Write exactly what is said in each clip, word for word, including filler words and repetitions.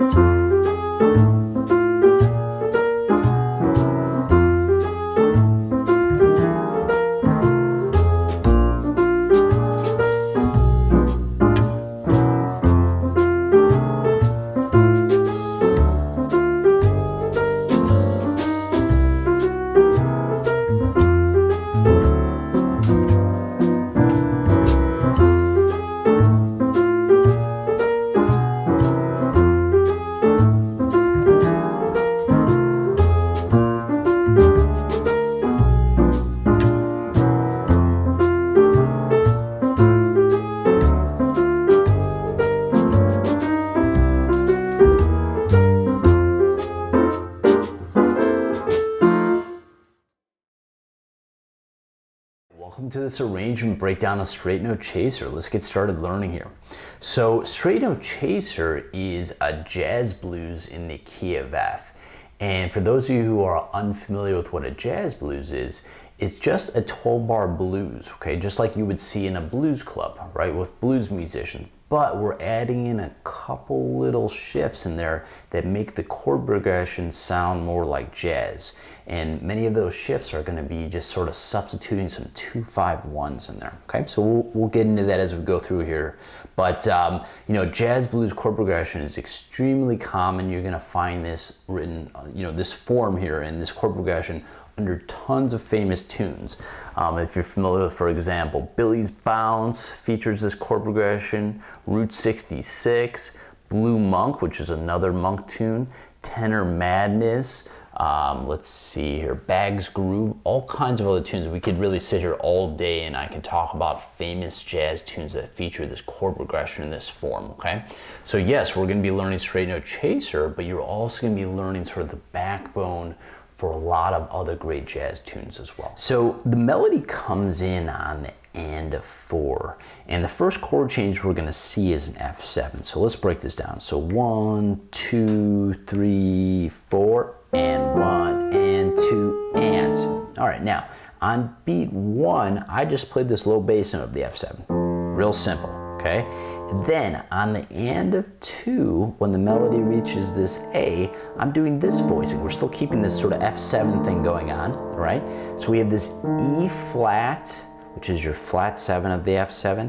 Welcome to this arrangement breakdown of straight note chaser. Let's get started learning here. So straight note chaser is a jazz blues in the key of F. And for those of you who are unfamiliar with what a jazz blues is, it's just a twelve bar blues, okay? Just like you would see in a blues club, right? With blues musicians. But we're adding in a couple little shifts in there that make the chord progression sound more like jazz. And many of those shifts are going to be just sort of substituting some two five ones in there. Okay, so we'll, we'll get into that as we go through here. But um, you know, jazz blues chord progression is extremely common. You're going to find this written, you know, this form here in this chord progression under tons of famous tunes. Um, if you're familiar with, for example, Billy's Bounce features this chord progression, Route sixty-six, Blue Monk, which is another Monk tune, Tenor Madness, um, let's see here, Bag's Groove, all kinds of other tunes. We could really sit here all day and I can talk about famous jazz tunes that feature this chord progression in this form, okay? So yes, we're gonna be learning straight note chaser, but you're also gonna be learning sort of the backbone for a lot of other great jazz tunes as well. So the melody comes in on the end of four, and the first chord change we're gonna see is an F seven. So let's break this down. So one, two, three, four, and one, and two, and. All right, now on beat one, I just played this low bass note of the F seven. Real simple, okay? Then on the end of two, when the melody reaches this A, I'm doing this voicing. We're still keeping this sort of F seven thing going on, right? So we have this E flat, which is your flat seven of the F seven.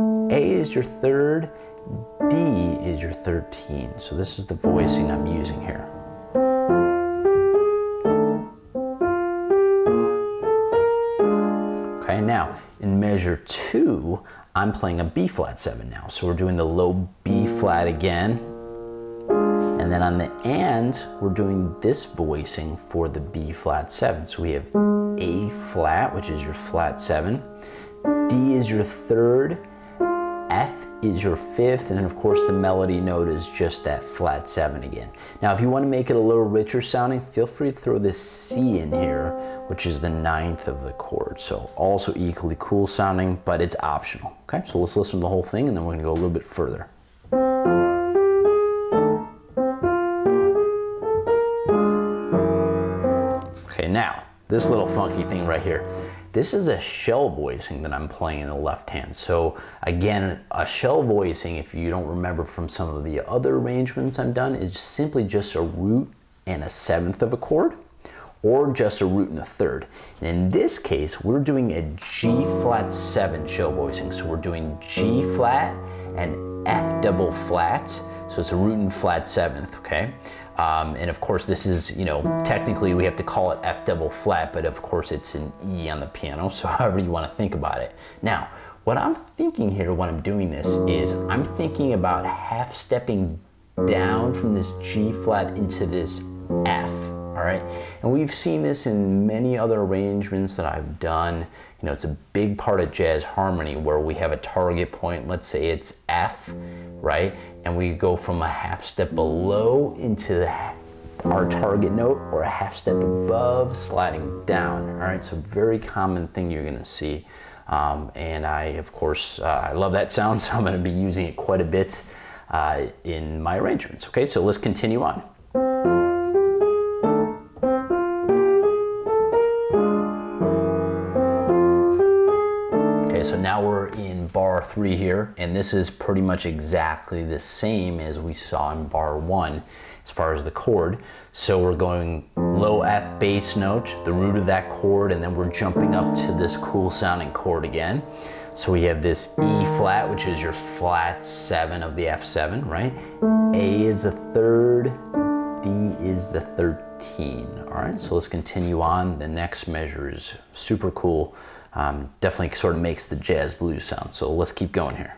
A is your third, D is your thirteen. So this is the voicing I'm using here. Okay, now in measure two, I'm playing a B flat seven now. So we're doing the low B flat again. And then on the end, we're doing this voicing for the B flat seven. So we have A flat, which is your flat seven. D is your third. F is your fifth. And then of course the melody note is just that flat seven again. Now if you want to make it a little richer sounding, feel free to throw this C in here, which is the ninth of the chord. So also equally cool sounding, but it's optional. Okay, so let's listen to the whole thing and then we're gonna go a little bit further. Okay, now, this little funky thing right here. This is a shell voicing that I'm playing in the left hand. So again, a shell voicing, if you don't remember from some of the other arrangements I've done, is simply just a root and a seventh of a chord, or just a root and a third. And in this case, we're doing a G flat seven shell voicing. So we're doing G flat and F double flat. So it's a root and flat seventh, okay? Um, and of course this is, you know, technically we have to call it F double flat, but of course it's an E on the piano, so however you want to think about it. Now, what I'm thinking here when I'm doing this is I'm thinking about half stepping down from this G flat into this F. All right, and we've seen this in many other arrangements that I've done. You know, it's a big part of jazz harmony where we have a target point, let's say it's F, right? And we go from a half step below into the, our target note, or a half step above, sliding down. All right, so very common thing you're gonna see. Um, and I, of course, uh, I love that sound, so I'm gonna be using it quite a bit uh, in my arrangements. Okay, so let's continue on. So now we're in bar three here, and this is pretty much exactly the same as we saw in bar one as far as the chord. So we're going low F bass note, the root of that chord, and then we're jumping up to this cool sounding chord again. So we have this E flat, which is your flat seven of the F seven, right? A is the third, D is the thirteen. All right, so let's continue on. The next measure is super cool. Um, definitely sort of makes the jazz blues sound. So let's keep going here.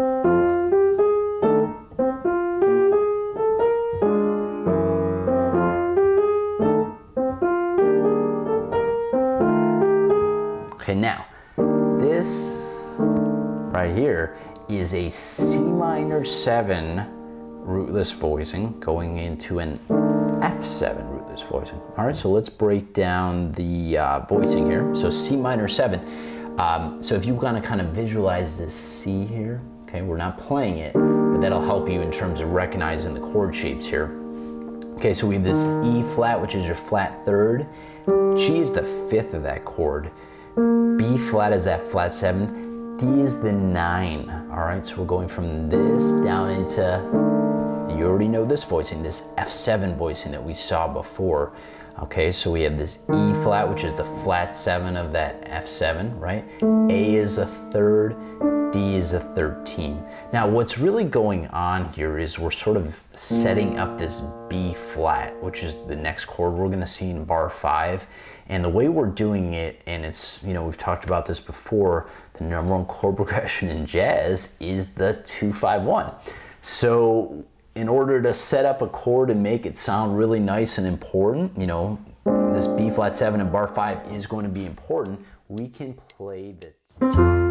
Okay, now this right here is a C minor seven rootless voicing going into an F seven rootless voicing. All right, so let's break down the uh, voicing here. So C minor seven. Um, so if you want to kind of visualize this C here, okay, we're not playing it, but that'll help you in terms of recognizing the chord shapes here. Okay, so we have this E flat, which is your flat third. G is the fifth of that chord. B flat is that flat seven. D is the nine. All right, so we're going from this down into, you already know this voicing, this F seven voicing that we saw before. Okay, so we have this E flat, which is the flat seven of that F seven, right? A is a third, D is a thirteen. Now, what's really going on here is we're sort of setting up this B flat, which is the next chord we're gonna see in bar five. And the way we're doing it, and it's, you know, we've talked about this before, the number one chord progression in jazz is the two five one. So in order to set up a chord and make it sound really nice and important, you know, this B flat seven in bar five is going to be important. We can play the